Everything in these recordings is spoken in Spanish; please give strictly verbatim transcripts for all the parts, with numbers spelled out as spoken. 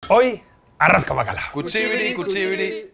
Hoy, arroz con bacalao. Cuchibiri, cuchibiri.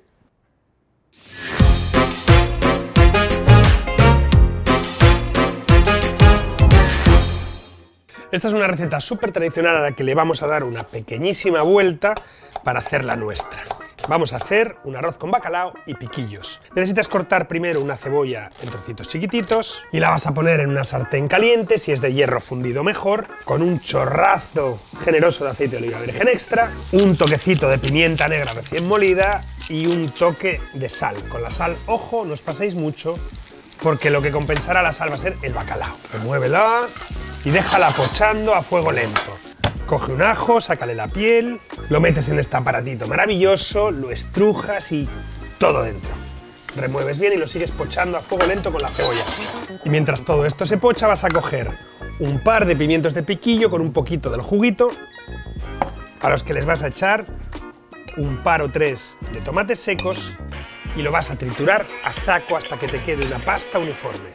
Esta es una receta súper tradicional a la que le vamos a dar una pequeñísima vuelta para hacerla nuestra. Vamos a hacer un arroz con bacalao y piquillos. Necesitas cortar primero una cebolla en trocitos chiquititos y la vas a poner en una sartén caliente, si es de hierro fundido mejor, con un chorrazo generoso de aceite de oliva virgen extra, un toquecito de pimienta negra recién molida y un toque de sal. Con la sal, ojo, no os paséis mucho, porque lo que compensará la sal va a ser el bacalao. Remuévela y déjala pochando a fuego lento. Coge un ajo, sácale la piel, lo metes en este aparatito maravilloso, lo estrujas y todo dentro. Remueves bien y lo sigues pochando a fuego lento con la cebolla. Y mientras todo esto se pocha, vas a coger un par de pimientos de piquillo con un poquito del juguito, a los que les vas a echar un par o tres de tomates secos y lo vas a triturar a saco hasta que te quede una pasta uniforme.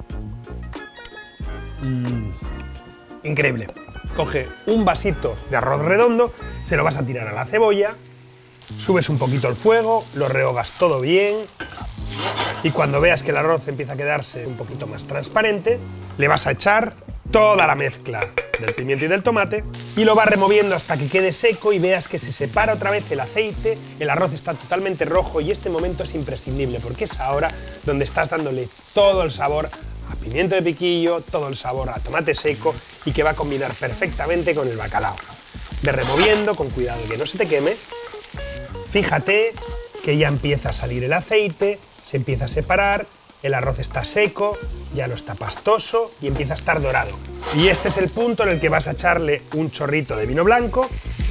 Mm, increíble. Coge un vasito de arroz redondo, se lo vas a tirar a la cebolla, subes un poquito el fuego, lo rehogas todo bien y cuando veas que el arroz empieza a quedarse un poquito más transparente, le vas a echar toda la mezcla del pimiento y del tomate y lo vas removiendo hasta que quede seco y veas que se separa otra vez el aceite, el arroz está totalmente rojo y este momento es imprescindible porque es ahora donde estás dándole todo el sabor a pimiento de piquillo, todo el sabor a tomate seco y que va a combinar perfectamente con el bacalao. Ve removiendo con cuidado que no se te queme. Fíjate que ya empieza a salir el aceite, se empieza a separar, el arroz está seco, ya no está pastoso y empieza a estar dorado. Y este es el punto en el que vas a echarle un chorrito de vino blanco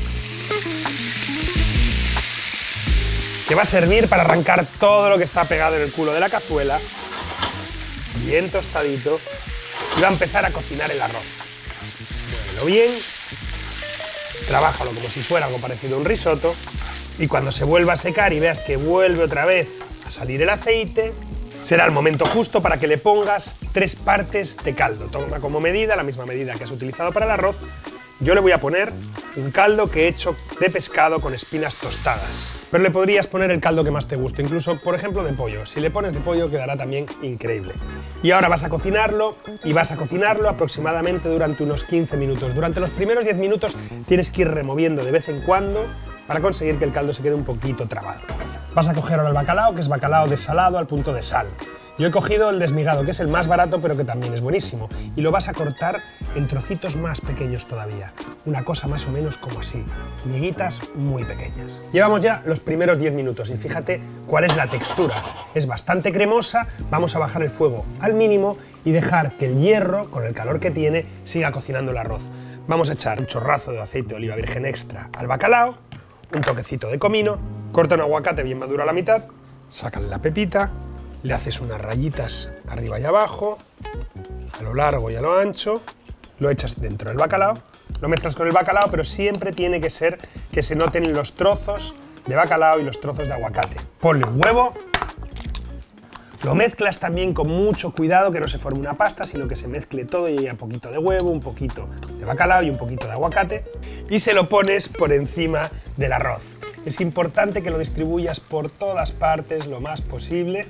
que va a servir para arrancar todo lo que está pegado en el culo de la cazuela, bien tostadito, y va a empezar a cocinar el arroz. Muévelo bien, trabájalo como si fuera algo parecido a un risotto, y cuando se vuelva a secar y veas que vuelve otra vez a salir el aceite, será el momento justo para que le pongas tres partes de caldo. Toma como medida, la misma medida que has utilizado para el arroz. Yo le voy a poner un caldo que he hecho de pescado con espinas tostadas. Pero le podrías poner el caldo que más te guste, incluso, por ejemplo, de pollo. Si le pones de pollo quedará también increíble. Y ahora vas a cocinarlo, y vas a cocinarlo aproximadamente durante unos quince minutos. Durante los primeros diez minutos tienes que ir removiendo de vez en cuando para conseguir que el caldo se quede un poquito trabado. Vas a coger ahora el bacalao, que es bacalao desalado al punto de sal. Yo he cogido el desmigado, que es el más barato, pero que también es buenísimo. Y lo vas a cortar en trocitos más pequeños todavía. Una cosa más o menos como así. Miguitas muy pequeñas. Llevamos ya los primeros diez minutos y fíjate cuál es la textura. Es bastante cremosa, vamos a bajar el fuego al mínimo y dejar que el hierro, con el calor que tiene, siga cocinando el arroz. Vamos a echar un chorrazo de aceite de oliva virgen extra al bacalao, un toquecito de comino, corta un aguacate bien maduro a la mitad, sácale la pepita, le haces unas rayitas arriba y abajo, a lo largo y a lo ancho, lo echas dentro del bacalao, lo mezclas con el bacalao, pero siempre tiene que ser que se noten los trozos de bacalao y los trozos de aguacate. Ponle un huevo, lo mezclas también con mucho cuidado, que no se forme una pasta, sino que se mezcle todo y haya un poquito de huevo, un poquito de bacalao y un poquito de aguacate, y se lo pones por encima del arroz. Es importante que lo distribuyas por todas partes lo más posible.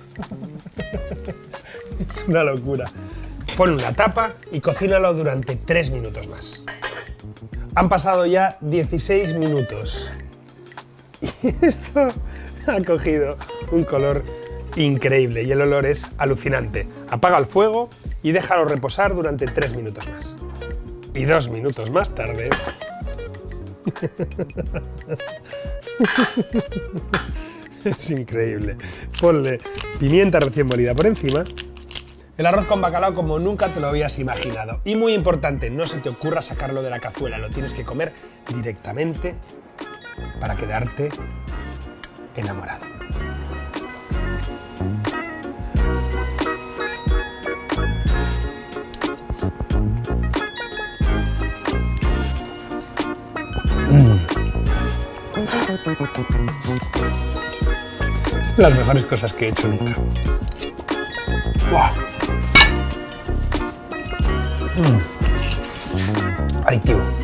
Es una locura. Pon una tapa y cocínalo durante tres minutos más. Han pasado ya dieciséis minutos. Y esto ha cogido un color increíble y el olor es alucinante. Apaga el fuego y déjalo reposar durante tres minutos más. Y dos minutos más tarde... Es increíble. Ponle pimienta recién molida por encima. El arroz con bacalao como nunca te lo habías imaginado. Y muy importante, no se te ocurra sacarlo de la cazuela, lo tienes que comer directamente para quedarte enamorado. Mm. Las mejores cosas que he hecho nunca. ¡Wow! Mm. Adictivo.